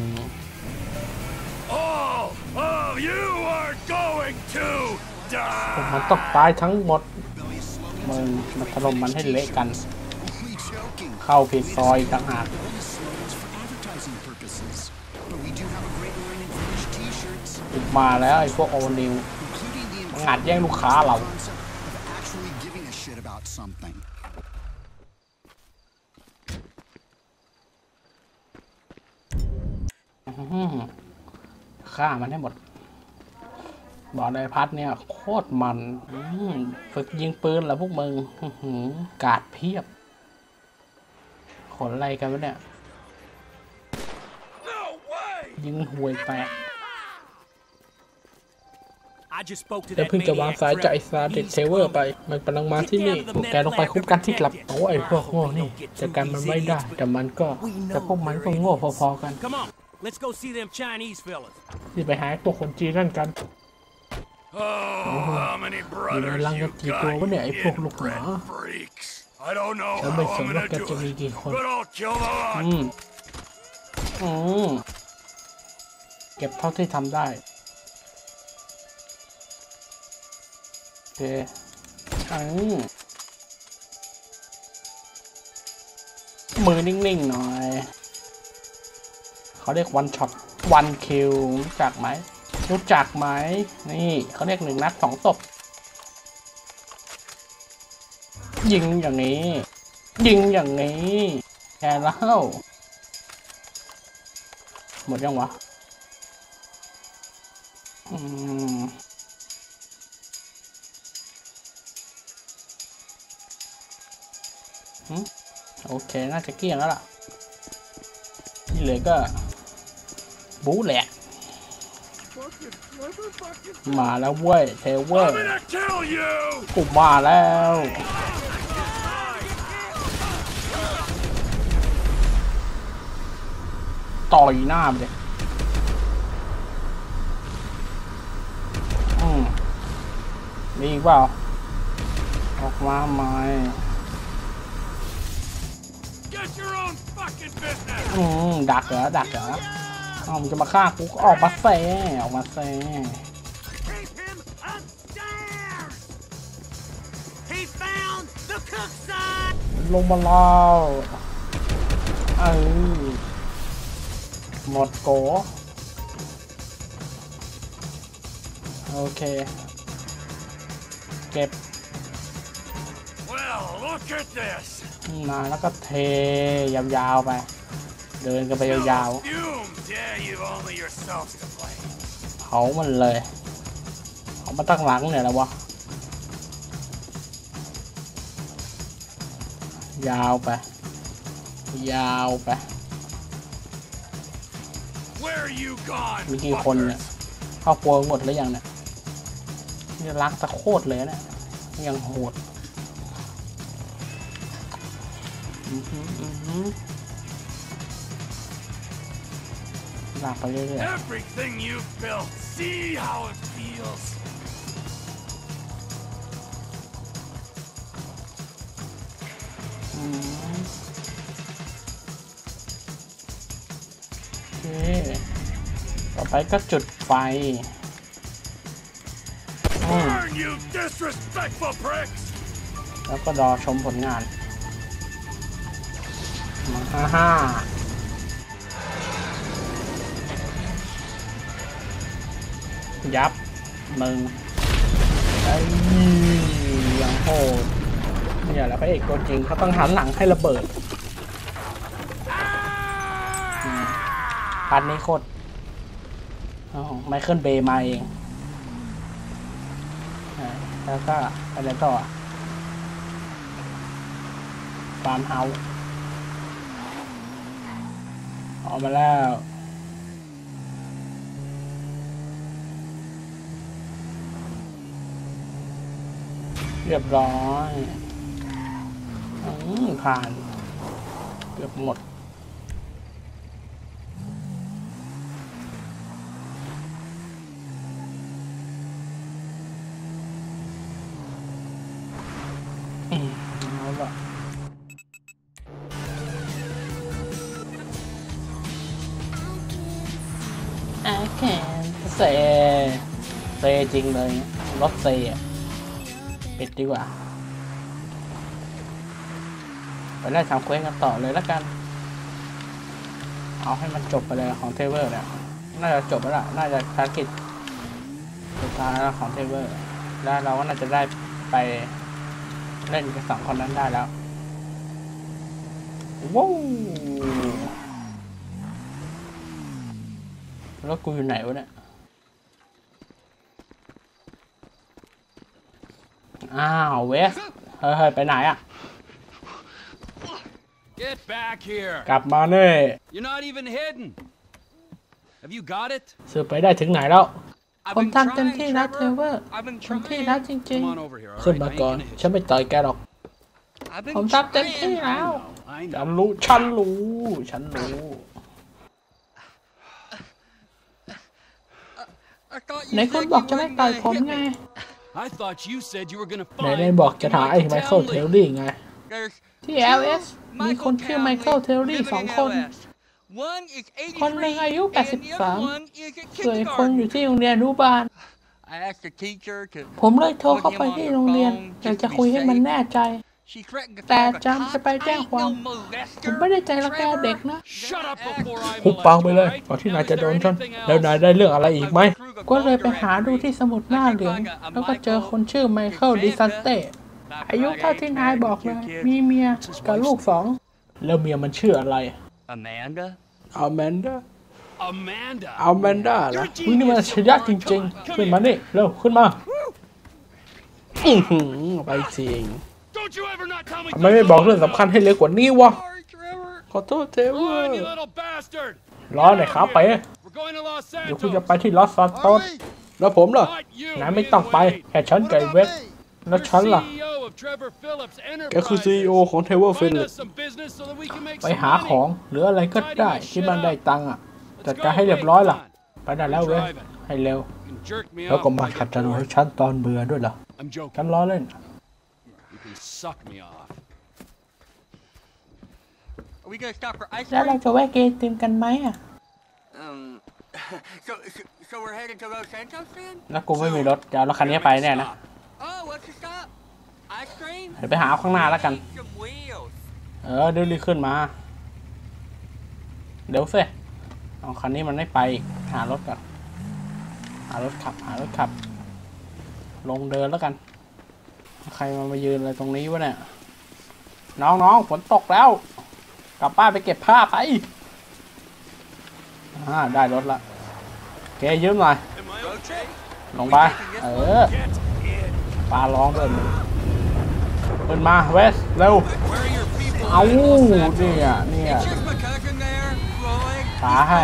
พวกมันต้องตายทั้งหมดมึงมาถล่มมันให้เละกันเข้าผิดซอยต่างหากมาแล้วไอ้พวกโอนิวงัดแย่งลูกค้าเราฆ่ามันให้หมดบอกเลยพัดเนี่ยโคตรมันฝึกยิงปืนแล้วพวกมึงกาดเพียบขนอะไรกันวะเนี่ยยิงห่วยแตกแต่เพิ่งจะวางสายจากไอ้ซาเด็กเซเวอร์ไปมันกำลังมาที่นี่พวกแกลงไปคุ้มกันที่กลับโอ้ไอ้พวกโง่นี่จัดการมันไม่ได้แต่มันก็แต่พวกมันก็โง่พอๆกันที่ไปหาตัวคนจีนนั่นกันอยู่ในรังกันกี่ตัววะเนี่ยไอ้พวกลูกหมาฉันไม่สนว่าแกจะมีกี่คนอืมอืมเก็บเท่าที่ทำได้โอเคอืมมือนิ่งๆหน่อยเขาเรียกวันช็อตวันคิวรู้จักไหมรู้จักไหมนี่เขาเรียกหนึ่งนัดสองศพยิงอย่างนี้ยิงอย่างนี้แค่แล้วหมดยังวะอืมโอเคน่าจะเกลี้ยงแล้วล่ะที่เหลือก็บู๊แหละมาแล้วเว้ยเทเวอร์กูมาแล้วต่อยหน้าไปเลยอืมมีอีกเปล่าออกมาไหมอืมดักเหรอดักเหรออ๋อมันจะมาฆ่ากูก็ออกมาแซ่ออกมาแซ่ลงมาแล้วเออหมดโกโอเคเก็บมาแล้วก็เทยาวๆไปเดินกันไปยาวๆเผามันเลยเอามาตั้งหลังเนี่ยแล้ววะยาวไปยาวไปมีกี่คนเนี่ยครอบครัวหมดแล้วยังเนี่ยนี่รักตะโคตรเลยเนี่ยยังโหดลากไปเรื่อยๆโอเคต่อไปก็จุดไฟแล้วก็รอชมผลงานมาฮ่าฮ่ายับมึงไอ้ยังโหดเนี่ยแหละพระเอกตัวจริงเขาต้องหันหลังให้ระเบิดพันนี้โคตรไมเคิลเบย์มาเองแล้วก็อะไรต่อฟาร์มเฮาส์ออกมาแล้วเรียบร้อยผ่านเกือบหมดเอาละโอเคเซเซจริงเลยรถเซปิดดีกว่าไปไล่ทำเควสกันต่อเลยแล้วกันเอาให้มันจบไปเลยของเทเวอร์เนี่ยน่าจะจบแล้วล่ะน่าจะภารกิจสุดท้ายของเทเวอร์แล้วเราก็น่าจะได้ไปเล่นกับสองคนนั้นได้แล้วว้าวแล้วกูอยู่ไหนวะเนี่ยอ้าวเวสเฮ้ยไปไหนอะกลับมาเนี่ยสืบไปได้ถึงไหนแล้วผมทำเต็มที่แล้วเทเวอร์เต็มที่แล้วจริงๆขึ้นมาก่อนฉันไม่ต่อยแกหรอกผมทำเต็มที่แล้วฉันรู้ฉันรู้ฉันรู้ไหนคุณบอกจะไม่ต่อยผมไงไหนไหนบอกจะถ่ายไอ้ไมเคิลเทลลี่ไงที่ แอล เอส มีคนชื่อไมเคิลเทลลี่สองคนคนหนึ่งอายุแปดสิบสามส่วนอีกคนอยู่ที่โรงเรียนอนุบาลผมเลยโทรเข้าไปที่โรงเรียนอยากจะคุยให้มันแน่ใจแต่จำจะไปแจ้งความผมไม่ได้ใจรังแกเด็กนะหุบปากไปเลยก่อนที่นายจะโดนชนแล้วนายได้เรื่องอะไรอีกไหมก็เลยไปหาดูที่สมุดหน้าเหลืองแล้วก็เจอคนชื่อไมเคิลดิซันเต้อายุเท่าที่นายบอกเลยมีเมียกับลูกสองแล้วเมียมันชื่ออะไรอแมนดาอแมนดาอแมนดาเหรอมึงนี่มันชยะจริงๆขึ้นมานี่เร็วขึ้นมาอือหือไปจริงทำไมไม่บอกเรื่องสำคัญให้เร็วกว่านี้วะขอโทษเทเวอร์รอหน่อยครับไปเดี๋ยวคุณจะไปที่ลอสซานโตสแล้วผมเหรอนายไม่ต้องไปแค่ฉันกับเวสแล้วฉันล่ะแกคือ ซี อี โอ ของเทเวอร์ฟิลล์ไปหาของหรืออะไรก็ได้ที่มันได้ตังค์อ่ะจัดการให้เรียบร้อยล่ะไปได้แล้วเว้ยให้เร็วแล้วก็มาขัดจังให้ฉันตอนเบื่อด้วยเหรอฉันล้อเล่นแล้วเราจะแวะเกมติมกันไหมอ่ะแล้วกูไม่มีรถจะเอารถคันนี้ไปแน่นะเดี๋ยวไปหาข้างหน้าแล้วกันเออเดี๋ยวรีบขึ้นมาเดี๋ยวสิเอาคันนี้มันไม่ไปหารถก่อนหารถขับหารถขับลงเดินแล้วกันใครมามายืนอะไรตรงนี้วะเนี่ยน้องๆฝนตกแล้วกลับบ้านไปเก็บผ้าไปอ่าได้รถละแกยืมหน่อยลงไปเออปลาร้องด้วยมึงเปิดมาเวสเร็วเอาเนี่ยเนี่ยปาให้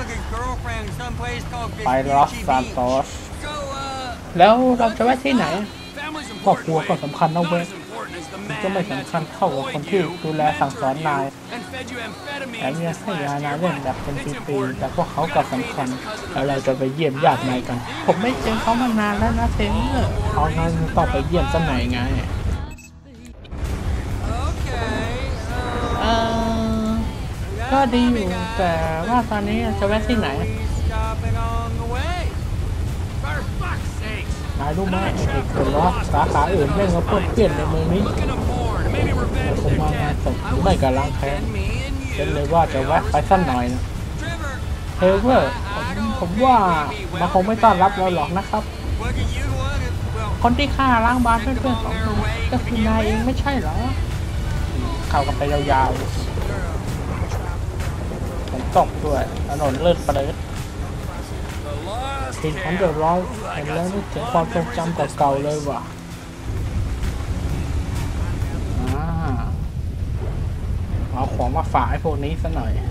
ไปลอสซานโตสแล้วเราจะไปที่ไหนครอบครัวก็สำคัญนะเวสก็ไม่สำคัญเท่ากับคนที่ดูแลสั่งสอนนายแต่ยังให้ยานายเล่นแบบเป็นปีๆแต่พวกเขาก็สำคัญแล้วเราจะไปเยี่ยมญาตินายกันผมไม่เจอเขามานานแล้วนะเทมเนอร์เขางั้นต้องไปเยี่ยมสักหน่อยไงเออก็ดีอยู่แต่ว่าตอนนี้จะแวะที่ไหนนายรู้ไหมไอ้คนล้อสาขาอื่นเล่นกับเพื่อนเปลี่ยนในเมืองนี้ผมมางานศพไม่กำลังแค้นฉันเลยว่าจะแวะไปสั้นหน่อยนะเทเวอร์ผมผมว่ามันคงไม่ต้อนรับเราหรอกนะครับคนที่ฆ่าล้างบาปเพื่อนๆของเราก็คือนายเองไม่ใช่เหรอเข้ากันไปยาวๆผมตกด้วยถนนเลื่อนประเดิดทีมของเดอะร้อยเห็นแล้วนึกถึงความทรงจำเก่าๆเลยว่ะเอาของมาฝากไอ้พวกนี้ซะหน่อย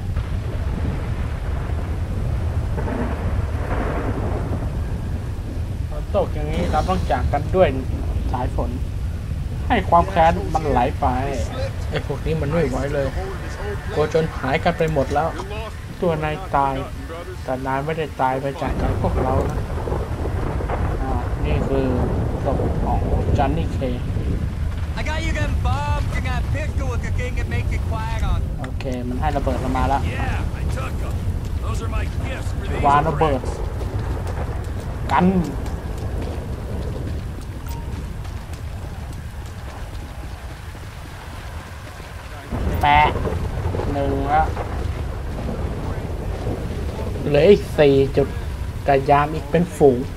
ฝนตกอย่างนี้เราต้องจากกันด้วยสายฝนให้ความแค้นมันไหลไปไอ้พวกนี้มันไม่ไหวเลยกลัวจนหายกันไปหมดแล้วตัวนายตายแต่นายไม่ได้ตายไปจากกันพวกเรานะอ่านี่คือศพของจันนี่เคโอเคมันให้ระเบิดเรามาแล้ววางระเบิดกันแปะหนึ่งแล้วเหลืออีกสี่จุดกระยามอีกเป็นฝูง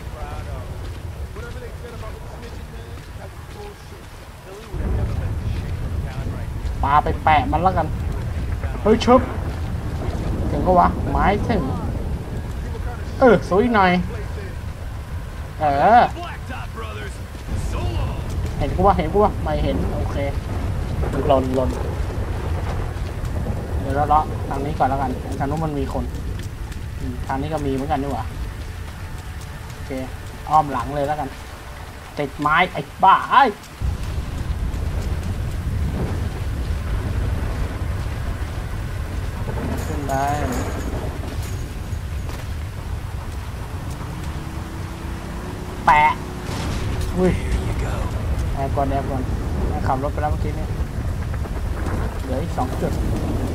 ปาไปแปะมันแล้วกันเฮ้ยชุบถึงก็วะไม้ถึงเออสวยหน่อยเออเห็นกูวะเห็นกูวะไม่เห็นโอเคหล่นหล่นเดี๋ยวเราเลาะทางนี้ก่อนแล้วกันทางนู้นมันมีคนทางนี้ก็มีเหมือนกันนี่หว่าโอเคอ้อมหลังเลยแล้วกันติดไม้ไอ้บ้าไอ้ขึ้นได้แปะอุ้ยแอบก่อนแอบก่อนขับรถไปแล้วเมื่อกี้นี่เหลืออีกสองจุด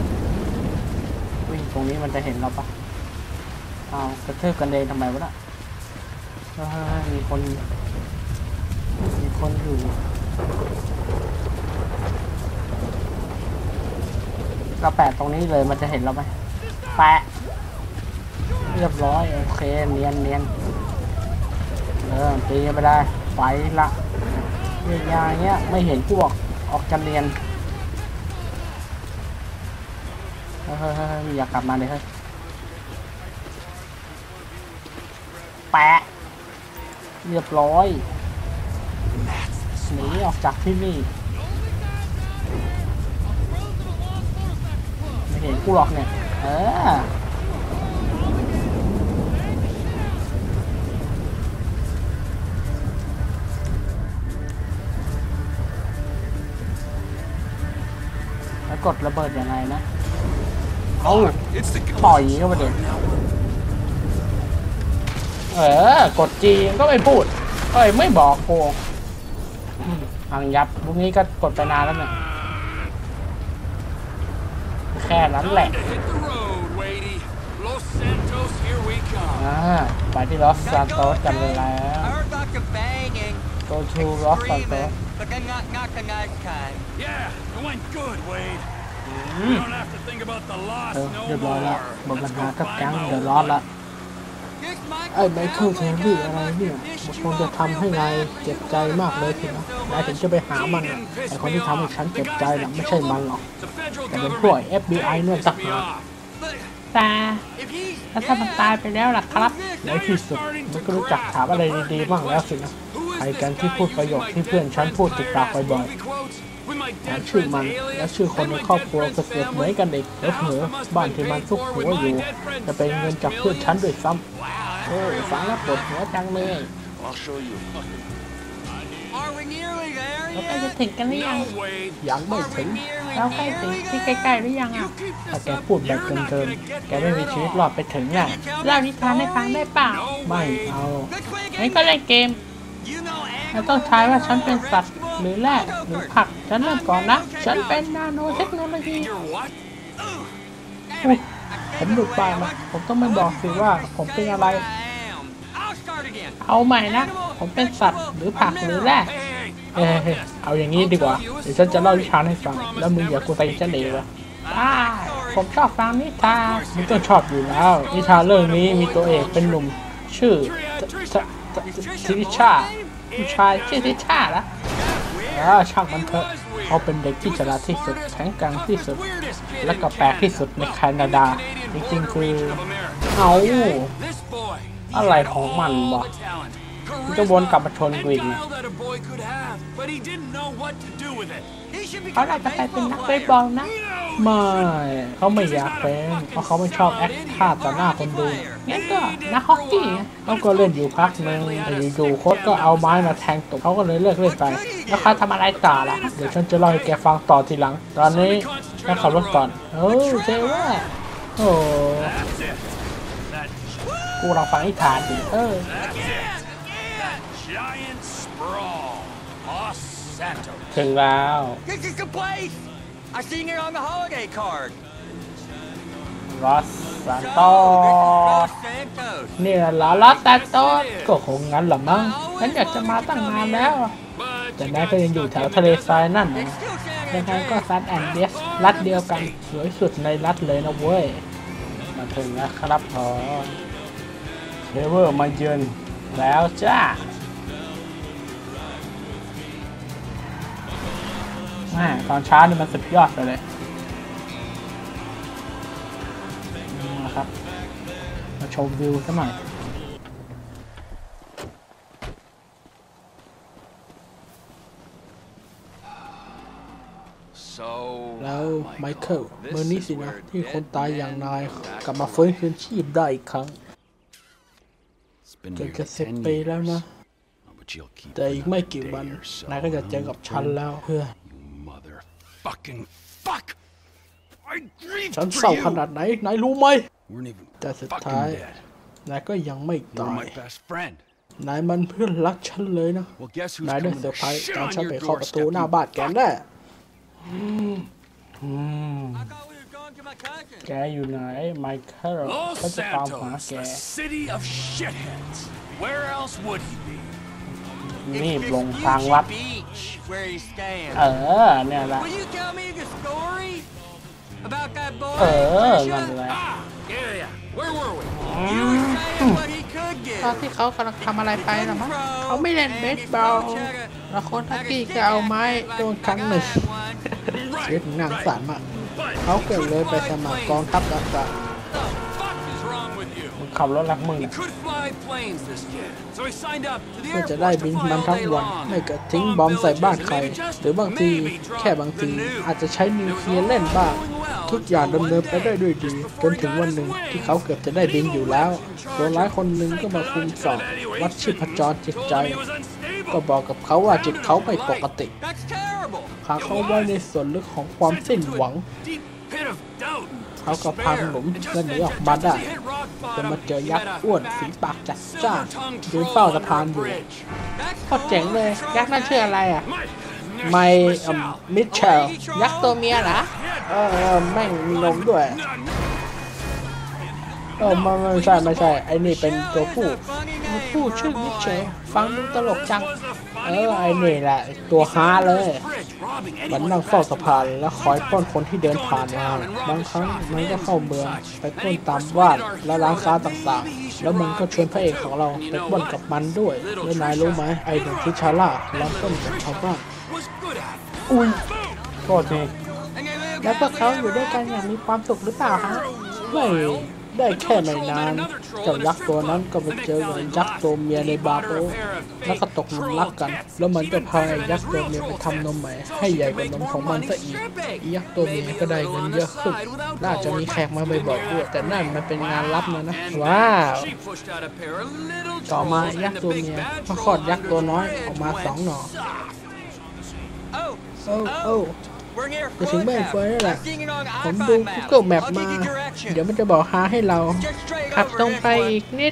วิ่งตรงนี้มันจะเห็นเราปะเอากระเทือกกันเดนทำไมวะน่ะมีคนมีคนอยู่เราแปะตรงนี้เลยมันจะเห็นเราไหมแปะเรียบร้อยโอเคเนียนเนียนเออตีไม่ได้ไปละเนี่ยยาเงี้ยไม่เห็นพวกออกจะเนียนเฮ้ยอยากกลับมาเลยเฮ้ยแปะเรียบร้อยหนีออกจากที่นี่ไม่เห็นกูหรอกเนี่ยเออแล้วกดระเบิดยังไงนะเอาต่อยเข้าไปเลยเออกดจีก็ไม่พูดเอ้ยไม่บอกโกงพังยับพวกนี้ก็กดไปนานแล้วเนี่ยแค่นั้นแหละอ่าไปที่ลอสซานโตสกันเลยแล้ว go to ลอสซานโตสเรียบร้อยแล้วหมดปัญหากับแก๊งเดือดร้อนละไอ้ไมเคิลเทอร์รี่อะไรเนี่ยมันคงจะทำให้นายเจ็บใจมากเลยทีนะนายถึงจะไปหามันไอ้คนที่ทำให้ฉันเจ็บใจน่ะไม่ใช่มันหรอกแต่เป็นพวก เอฟ บี ไอ เนี่ยสักหน่อยแต่ถ้ามันตายไปแล้วล่ะครับในที่สุดมันก็รู้จักถามอะไรดีๆบ้างแล้วสินะใครกันที่พูดประโยคที่เพื่อนฉันพูดติดปากบ่อยๆแต่ชื่อมันและชื่อคนในครอบครัวก็เกิดเหมือนกันเด็กแล้วเหอบ้านที่มันซุกหัวอยู่จะเป็นเงินจากเพื่อนฉันด้วยซ้ำโอ้ฟังแล้วปวดหัวจังเลยเราใกล้จะถึงกันหรือยังยังไม่ถึงเราใกล้ถึงที่ใกล้ๆหรือยังอ่ะถ้าแกพูดแบบเดิมๆแกไม่มีชีวิตรอดไปถึงอ่ะเล่านิทานให้ฟังได้เปล่าไม่เอางั้นก็เล่นเกมเราต้องทายว่าฉันเป็นสัตว์หรือแร่หรือผักฉันเริ่มก่อนนะฉันเป็นนาโนเทคโนโลยีผมหลุดปากนะผมต้องไม่บอกสิว่าผมเป็นอะไรเอาใหม่นะผมเป็นสัตว์หรือผักหรือแร่เออเอาอย่างนี้ดีกว่าเดี๋ยวฉันจะเล่านิทานให้ฟังแล้วมึงอย่ากูตีฉันเองวะได้ผมชอบฟังนิทานมึงต้องชอบอยู่แล้วนิทานเรื่องนี้มีตัวเอกเป็นหนุ่มชื่อทิริชาผู้ชายชื่อทิชาละอ่าช่างมันเถอะเขาเป็นเด็กที่ฉลาดที่สุดแข็งแกร่งที่สุดและก็แปลกที่สุดในแคนาดาจริงๆคือเอาอะไรของมันวะก็วนกลับมาชนกูอีกนะเขาอาจจะไปเป็นนักเบสบอลนะไม่เขาไม่อยากเป็นเพราะเขาไม่ชอบแอคท่าต่อหน้าคนดูงั้นก็นักฮอกกี้เขาก็เล่นอยู่พักนึงแต่อยู่ๆโค้ชก็เอาไม้มาแทงตกเขาก็เลยเลิกเล่นไปแล้วเขาทำอะไรต่อล่ะเดี๋ยวฉันจะเล่าให้แกฟังต่อทีหลังตอนนี้แค่ขับรถก่อนโอ้เจ๊ว่าโอ้กูลองฟังนิทานดิเออถึงแล้วลอสซานโตสนี่แหละลอสซานโตสก็คงงั้นหรอมั้งฉันอยากจะมาตั้งนานแล้วแต่นายก็ยังอยู่แถวทะเลทรายนั่นนะยังไงก็ซันแอนเดสรัฐเดียวกันสวยสุดในรัฐเลยนะเว้ยมาถึงแล้วครับพอเทเวอร์มาเยือนแล้วจ้าตอนเช้านี่มันสุดยอดไปเลยนะครับมาชมวิวสักหน่อยแล้วไมเคิลเมื่อนี้สินะที่คนตายอย่างนายกลับมาฟื้นคืนชีพได้อีกครั้งเกือบจะสิบปีแล้วนะแต่อีกไม่กี่วันนายก็จะเจอกับฉันแล้วเพื่อนฉันเศร้าขนาดไหนนายรู้ไหมแต่สุดท้ายนายก็ยังไม่ตายนายมันเพื่อนรักฉันเลยนะนายได้เซอร์ไพรส์ตอนฉันไปเข้าประตูหน้าบ้านแกแน่แกอยู่ไหนไมเคิลเขาจะตามหาแกนี่ลงทางลัดเออเนี่ยแหละเออนั่นแหละตอนที่เขากำลังทำอะไรไปหรอมั้งเขาไม่เล่นเบสบอลแล้วคนทักกี้ก็เอาไม้โดนครั้งหนึ่งชีวิตนางสารมากเขาเกิดเลยไปสมัครกองทัพอากาศมึงขับรถรักมึงนะเพื่อจะได้บินมันทั้งวันไม่เกิดทิ้งบอมใส่บ้านใครหรือบางทีแค่บางทีอาจจะใช้นิวเคลียร์เล่นบ้างทุกอย่างดำเนินไปได้ด้วยดีจนถึงวันหนึ่งที่เขาเกือบจะได้บินอยู่แล้วตัวร้ายคนหนึ่งก็มาคุมสอบวัดชีพจรจิตใจก็บอกกับเขาว่าจิตเขาไม่ปกติพาเขาไว้ในส่วนลึกของความสิ้นหวังเขาก็พังหลุมและหนีออกมาได้จนมาเจอยักษ์อ้วนฝีปากจัดจ้านยืนเฝ้าสะพานอยู่โคตรเจ๋งเลยยักษ์นั่นชื่ออะไรอ่ะไมมิเชลยักษ์ตัวเมียเหรอเออแม่งมีนมด้วยเออไม่ไม่ใช่ไม่ใช่ไอ้นี่เป็นตัวผู้ตัวผู้ชื่อมิเชลฟังดูตลกจังเออไอ้นี่แหละตัวฮาเลยมันนั่งเฝ้าสะพานแล้วคอยปล้นคนที่เดินผ่านมาบางครั้งมันก็เข้าเมืองไปปล้นตามบ้านและร้านค้าต่างๆแล้วมันก็ชวนพระเอกของเราไปปล้นกับมันด้วยแล้วนายรู้ไหมไอ้หนุ่มทิชาร่าล้อมปล้นกับชาวบ้านอุ้ยโทษทีแล้วพวกเขาอยู่ด้วยกันอย่างมีความสุขหรือเปล่าฮะไม่ได้แค่ไม่นานเจ้ายักษ์ตัวนั้นก็ไปเจอกับยักษ์ตัวเมียในบาร์โบแล้วก็ตกหลุมรักกันแล้วมันก็พายักษ์ตัวเมียไปทำนมใหม่ให้ใหญ่กว่านมของมันซะอีกยักษ์ตัวเมียก็ได้เงินเยอะขึ้นน่าจะมีแขกมาบ่อยๆด้วยแต่นั่นมันเป็นงานลับนะนะว้าวต่อมายักษ์ตัวเมียมาคลอดยักษ์ตัวน้อยออกมาสองหน่อโอ้โอ้จะถึงบ้านเฟยแล้วแหละผมดู Google Map มาเดี๋ยวมันจะบอกหาให้เราขับตรงไปอีกนิด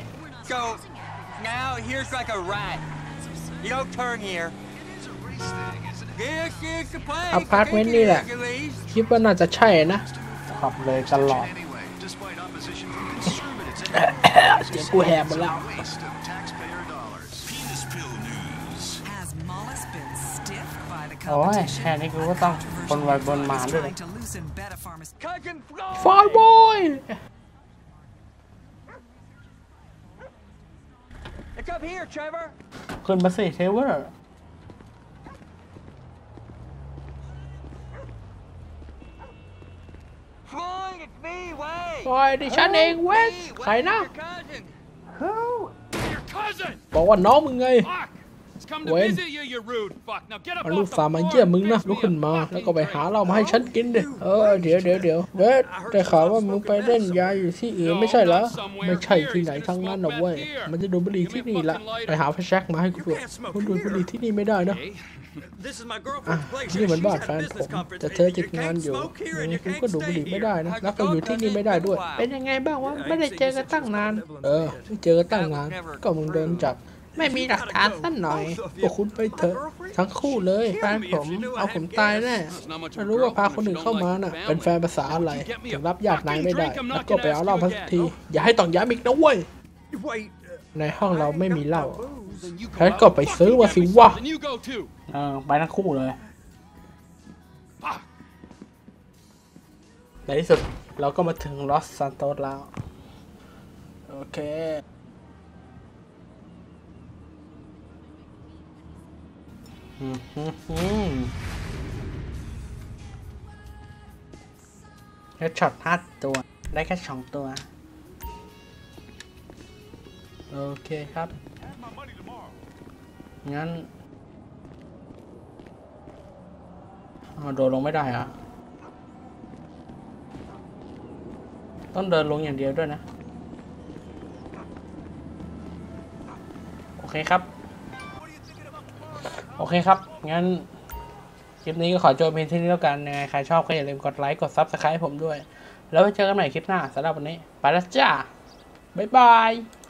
อพาร์ตเมนต์นี่แหละคิดว่าน่าจะใช่นะขับเลยตลอดเดี๋ยวกูแหบไปแล้วโอ้ยแค่นี้กูก็ต้องบนไว้บนมาด้วยฟอยบอยขึ้นมาสิเทเวอร์ฟอยดิฉันเองเว้ยใครนะบอกว่าน้องมึงไงเวนมันลูกสาวมาเยี่ยมมึงนะลุกขึ้นมาแล้วก็ไปหาเหล้ามาให้ฉันกินดิเออเดี๋ยวเดี๋ยวเดี๋ยวเวทได้ข่าวว่ามึงไปเล่นยาอยู่ที่อื่นไม่ใช่เหรอไม่ใช่ที่ไหนทั้งนั้นนะเว้ยมันจะดูดบุหรี่ที่นี่ละไปหาไฟแช็กมาให้กูด้วยมันดูดบุหรี่ที่นี่ไม่ได้นะอ่ะนี่มันบ้านแฟนผมแต่เธอติดงานอยู่อย่างนี้คุณก็ดูดบุหรี่ไม่ได้นะแล้วก็อยู่ที่นี่ไม่ได้ด้วยเป็นยังไงบ้างวะไม่ได้เจอกันตั้งนานเออไม่เจอกันตั้งนานก็มึงเดินจับไม่มีหลักฐานสักหน่อยพวกคุณไปเถอะทั้งคู่เลยแฟนผมเอาผมตายแน่ไม่รู้ว่าพาคนอื่นเข้ามาน่ะเป็นแฟนภาษาอะไรถึงรับญาตินายไม่ได้แล้วก็ไปเอาเหล้ามาสักทีอย่าให้ต้องย้ำอีกนะเว้ยในห้องเราไม่มีเหล้าแพทก็ไปซื้อมาสิวะเออไปทั้งคู่เลยในที่สุดเราก็มาถึงลอสซานโตสแล้วโอเคอืมฮึมแค่ช็อตห้าตัวได้แค่สองตัวโอเคครับงั้นโดดลงไม่ได้อะต้องเดินลงอย่างเดียวด้วยนะโอเคครับโอเคครับงั้นคลิปนี้ก็ขอจบเพียงเท่านี้แล้วกันยังไงใครชอบก็อย่าลืมกดไลค์กดซับสไครป์ผมด้วยแล้วไว้เจอกันใหม่คลิปหน้าสำหรับวันนี้ไปแล้วจ้าบ๊ายบาย